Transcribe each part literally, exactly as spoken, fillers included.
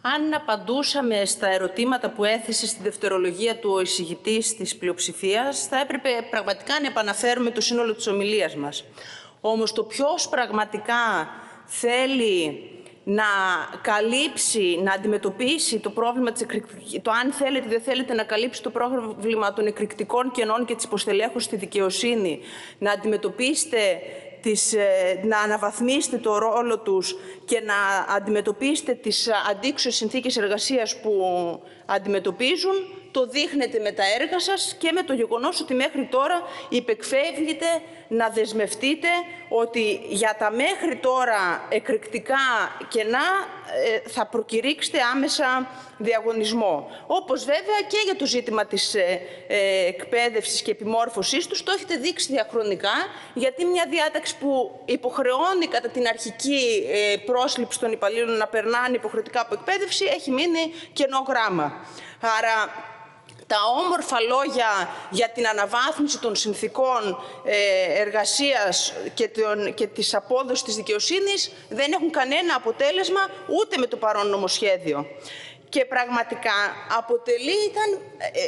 Αν απαντούσαμε στα ερωτήματα που έθεσε στη δευτερολογία του ο εισηγητής της πλειοψηφίας, θα έπρεπε πραγματικά να επαναφέρουμε το σύνολο της ομιλίας μας. Όμως το ποιος πραγματικά θέλει να καλύψει, να αντιμετωπίσει το πρόβλημα της εκρηκτικής, το αν θέλετε ή δεν θέλετε να καλύψει το πρόβλημα των εκρηκτικών κενών και της υποστελέχωσης στη δικαιοσύνη, να αντιμετωπίσετε Τις, να αναβαθμίσετε το ρόλο τους και να αντιμετωπίσετε τις αντίξωες συνθήκες εργασίας που αντιμετωπίζουν, το δείχνετε με τα έργα σας και με το γεγονός ότι μέχρι τώρα υπεκφεύγετε να δεσμευτείτε ότι για τα μέχρι τώρα εκρηκτικά κενά ε, θα προκηρύξετε άμεσα διαγωνισμό. Όπως βέβαια και για το ζήτημα της ε, ε, εκπαίδευσης και επιμόρφωσής τους, το έχετε δείξει διαχρονικά, γιατί μια διάταξη που υποχρεώνει κατά την αρχική ε, πρόσληψη των υπαλλήλων να περνάνε υποχρεωτικά από εκπαίδευση, έχει μείνει κενό γράμμα. Άρα, τα όμορφα λόγια για την αναβάθμιση των συνθήκων εργασίας και, τον, και της απόδοσης της δικαιοσύνης δεν έχουν κανένα αποτέλεσμα ούτε με το παρόν νομοσχέδιο. Και πραγματικά αποτελεί, ήταν,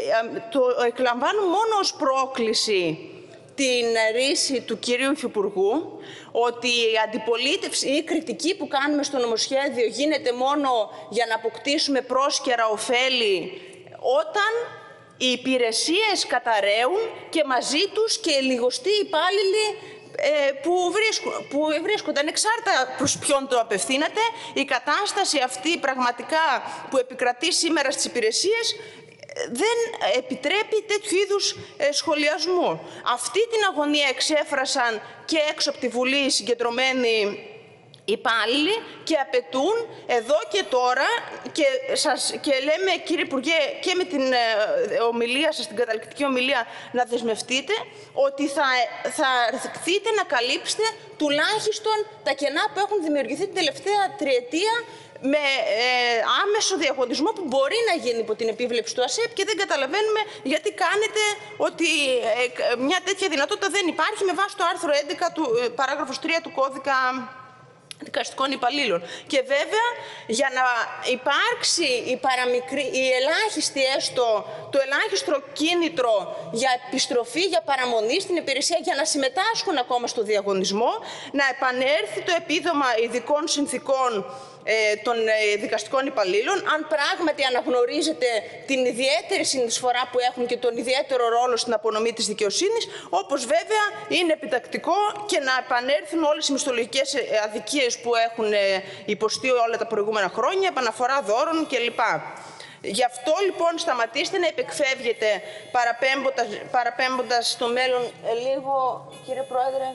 το εκλαμβάνω μόνο ως πρόκληση την ρίση του κυρίου Υφυπουργού, ότι η αντιπολίτευση ή η κριτική που κάνουμε στο νομοσχέδιο γίνεται μόνο για να αποκτήσουμε πρόσκαιρα ωφέλη όταν οι υπηρεσίες καταραίουν και μαζί τους και λιγοστοί υπάλληλοι ε, που, βρίσκουν, που βρίσκονται. Ανεξάρτητα προς ποιον το απευθύνεται, η κατάσταση αυτή πραγματικά που επικρατεί σήμερα στις υπηρεσίες δεν επιτρέπει τέτοιου είδους ε, σχολιασμού. Αυτή την αγωνία εξέφρασαν και έξω από τη Βουλή οι συγκεντρωμένοι υπάλληλοι και απαιτούν εδώ και τώρα και, σας, και λέμε, κύριε Υπουργέ, και με την ε, ομιλία σας, την καταληκτική ομιλία, να δεσμευτείτε ότι θα, θα αρθείτε να καλύψετε τουλάχιστον τα κενά που έχουν δημιουργηθεί την τελευταία τριετία με ε, άμεσο διαγωνισμό που μπορεί να γίνει υπό την επίβλεψη του ΑΣΕΠ, και δεν καταλαβαίνουμε γιατί κάνετε ότι ε, μια τέτοια δυνατότητα δεν υπάρχει με βάση το άρθρο έντεκα, του, ε, παράγραφος τρία του κώδικα δικαστικών υπαλλήλων. Και βέβαια, για να υπάρξει η, παραμικρή, η ελάχιστη έστω, το ελάχιστο κίνητρο για επιστροφή, για παραμονή στην υπηρεσία, για να συμμετάσχουν ακόμα στο διαγωνισμό, να επανέλθει το επίδομα ειδικών συνθήκων ε, των ε, δικαστικών υπαλλήλων, αν πράγματι αναγνωρίζετε την ιδιαίτερη συνεισφορά που έχουν και τον ιδιαίτερο ρόλο στην απονομή της δικαιοσύνης, όπως βέβαια είναι επιτακτικό και να επανέλθουν όλες οι μισθολογικές αδικίες που έχουν υποστεί όλα τα προηγούμενα χρόνια, επαναφορά δώρων κλπ. Γι' αυτό λοιπόν σταματήστε να επεκφεύγετε παραπέμποντας, παραπέμποντας στο μέλλον ε, λίγο, κύριε Πρόεδρε,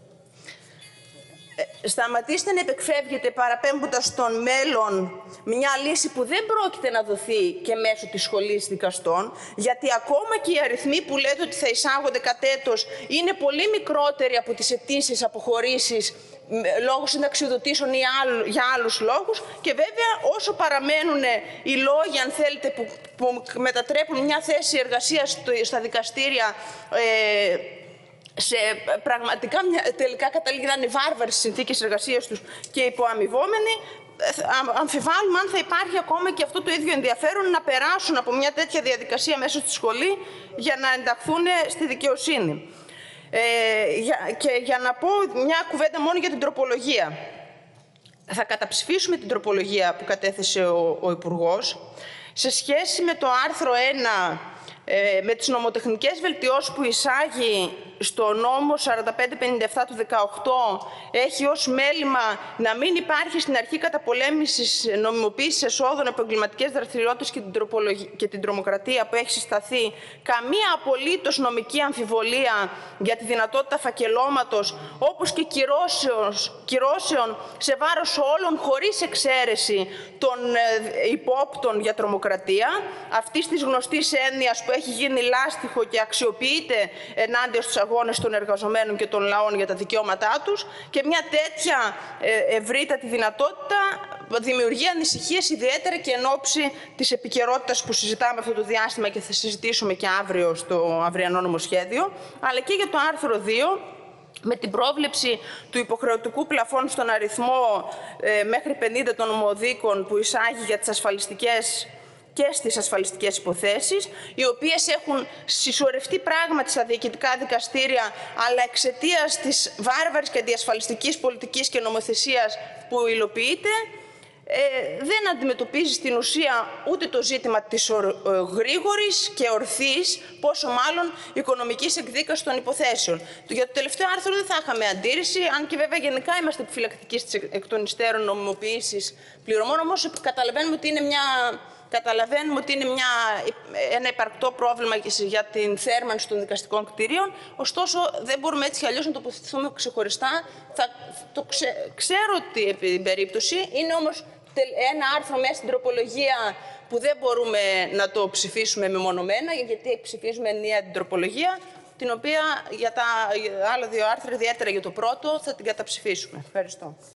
ε, σταματήστε να επεκφεύγετε παραπέμποντας στον μέλλον μια λύση που δεν πρόκειται να δοθεί και μέσω της σχολής δικαστών, γιατί ακόμα και οι αριθμοί που λέτε ότι θα εισάγονται κατ' έτος είναι πολύ μικρότεροι από τις αιτήσεις αποχωρήσεις λόγω συνταξιοδοτήσεων ή άλλου, για άλλους λόγους, και βέβαια όσο παραμένουν οι λόγοι, αν θέλετε, που, που μετατρέπουν μια θέση εργασίας στα δικαστήρια ε, σε πραγματικά τελικά καταλήγει να είναι βάρβαρες συνθήκες εργασίας τους και υποαμοιβόμενοι, αμφιβάλλουμε αν θα υπάρχει ακόμα και αυτό το ίδιο ενδιαφέρον να περάσουν από μια τέτοια διαδικασία μέσω στη σχολή για να ενταχθούν στη δικαιοσύνη. Ε, για, και για να πω μια κουβέντα μόνο για την τροπολογία. Θα καταψηφίσουμε την τροπολογία που κατέθεσε ο, ο Υπουργός σε σχέση με το άρθρο ένα, ε, με τις νομοτεχνικές βελτιώσεις που εισάγει στο νόμο σαράντα πέντε πενήντα επτά του δεκαοκτώ, έχει ως μέλημα να μην υπάρχει στην αρχή καταπολέμησης νομιμοποίησης εσόδων από εγκληματικές δραστηριότητες και την, και την τρομοκρατία που έχει συσταθεί καμία απολύτως νομική αμφιβολία για τη δυνατότητα φακελώματος, όπως και κυρώσεων σε βάρος όλων χωρίς εξαίρεση των ε, υπόπτων για τρομοκρατία, αυτής της γνωστής έννοιας που έχει γίνει λάστιχο και αξιοποιείται ενάντια στους αγώνες των εργαζομένων και των λαών για τα δικαιώματά τους, και μια τέτοια ευρύτατη δυνατότητα δημιουργεί ανησυχίες, ιδιαίτερα και εν ώψη της επικαιρότητας που συζητάμε αυτό το διάστημα και θα συζητήσουμε και αύριο στο αυριανό νομοσχέδιο, αλλά και για το άρθρο δύο, με την πρόβλεψη του υποχρεωτικού πλαφών στον αριθμό ε, μέχρι πενήντα των ομοδίκων που εισάγει για τις ασφαλιστικές και στις ασφαλιστικές υποθέσεις, οι οποίες έχουν συσσωρευτεί πράγματι στα διοικητικά δικαστήρια, αλλά εξαιτίας της βάρβαρης και αντιασφαλιστικής πολιτικής και νομοθεσίας που υλοποιείται, ε, δεν αντιμετωπίζει στην ουσία ούτε το ζήτημα της ε, γρήγορης και ορθής, πόσο μάλλον οικονομικής εκδίκασης των υποθέσεων. Για το τελευταίο άρθρο δεν θα είχαμε αντίρρηση, αν και βέβαια γενικά είμαστε επιφυλακτικοί στις εκ των υστέρων νομιμοποιήσεις πληρωμών, όμως καταλαβαίνουμε ότι είναι μια... Καταλαβαίνουμε ότι είναι μια, ένα υπαρκτό πρόβλημα για την θέρμανση των δικαστικών κτηρίων, ωστόσο δεν μπορούμε έτσι κι αλλιώς να τοποθετηθούμε ξεχωριστά. Θα, το ξε, ξέρω ότι επί την περίπτωση είναι όμως ένα άρθρο μέσα στην τροπολογία που δεν μπορούμε να το ψηφίσουμε μεμονωμένα, γιατί ψηφίζουμε ενιαία την τροπολογία, την οποία για τα άλλα δύο άρθρα, ιδιαίτερα για το πρώτο, θα την καταψηφίσουμε. Ευχαριστώ.